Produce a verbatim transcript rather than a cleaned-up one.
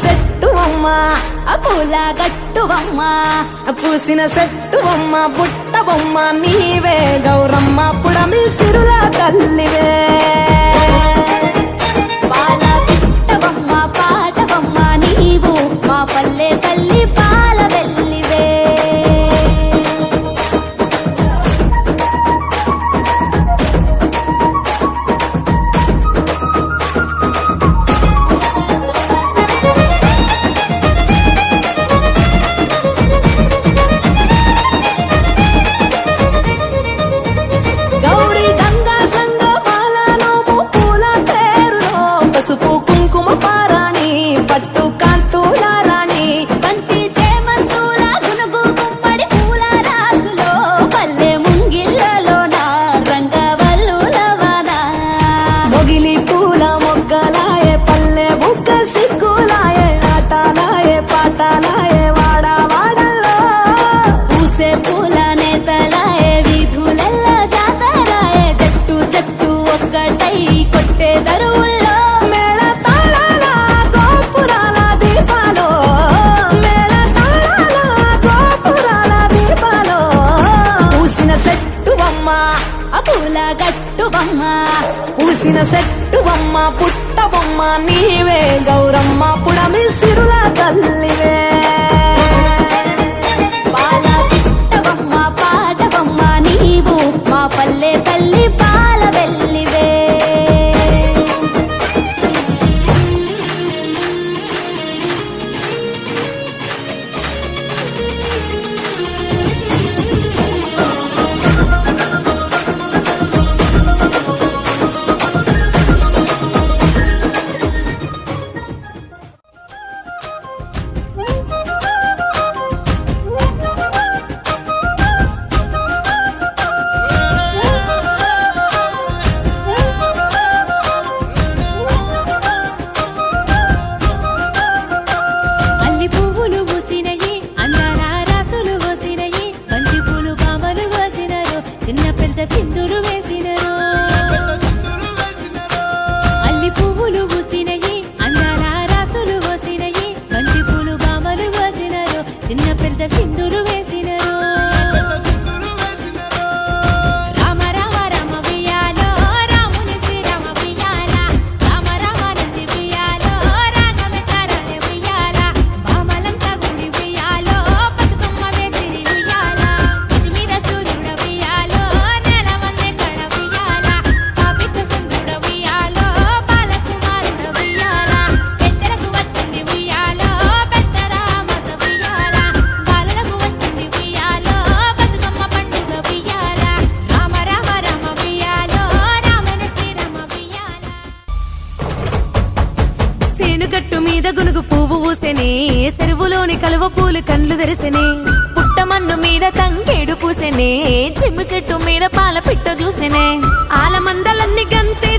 set అమ్మ పూల గట్టు అమ్మ పూసిన సెట్టు అమ్మ బుట్ట బొమ్మ నీవే గౌరమ్మ పుడమి సిరుల తల్లివే పాల పిట్టవమ్మ పాటవమ్మ నీవు మా పల్లె తల్లి పాల వెల్లివే పసుపు కుంకుమ పారాణి పట్టు కాంతుల రాణి బంతి చేమంతుల గునుగు గుమ్మడి పూల రాసులో పల్లె ముంగిళ్ళలోన రంగవల్లులవన మొగిలి పూల మొగ్గలాయే పల్లె బుగ్గ సిగ్గులాయే ఆటలాయే పాటలాయే వాడ వాడల్లో పూసే పూల నేతలాయే వీధులెల్ల జాతరాయే జట్టు జట్టు ఒక్కటై కొట్టే దరువుల్లో పూల గట్టు బొమ్మ పూసిన సెట్టు బొమ్మ పుట్ట బొమ్మ నీవే గౌరమ్మ పుడమి సిరుల తల్లివే పాల పిట్ట బొమ్మ పాట బొమ్మ నీవు మా పల్లె తల్లి పాల వెల్లివే సింధులు వేసినరు అల్లి పువ్వులు పూసినయి అందాల రాసులు పోసినయి బంతి పూలు బామలు పోసినరు చిన్న పెద్ద సింధులు వేసినరు రామ రామ రామ బియ్యాలో రాముని శ్రీరామ బియ్యాల రామ రామ నంది బియ్యాలో రాగమెత్తారాలే బియ్యాల బామలంతా గుడి బియ్యాలో బతుకమ్మ వేసిరి బియ్యాల ఇది మీద సూర్యుడ బియ్యాలో గట్టు మీద గునుగు పువ్వు పూసెనే చెరువులోని కలువ పూలు కండ్లు తెరిసెనే పుట్టమన్ను మీద తంగేడు పూసెనే చిమ్ము చెట్టు మీద పాల పిట్ట చూసెనే ఆలమందలన్నీ గంతే